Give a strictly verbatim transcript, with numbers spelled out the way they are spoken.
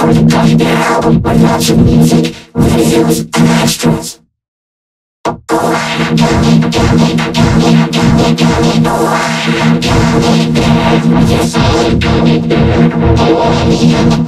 for the Gummy album by lots of music, videos, and extras. Yes, I